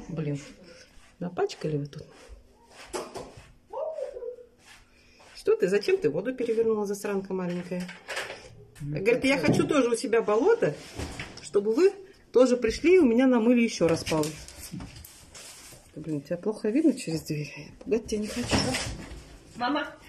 Блин, напачкали вы тут. Что ты? Зачем ты воду перевернула, засранка маленькая? Говорит, я хочу тоже у себя болото, чтобы вы тоже пришли и у меня намыли еще раз полы. Блин, тебя плохо видно через дверь. Пугать тебя не хочу. Мама.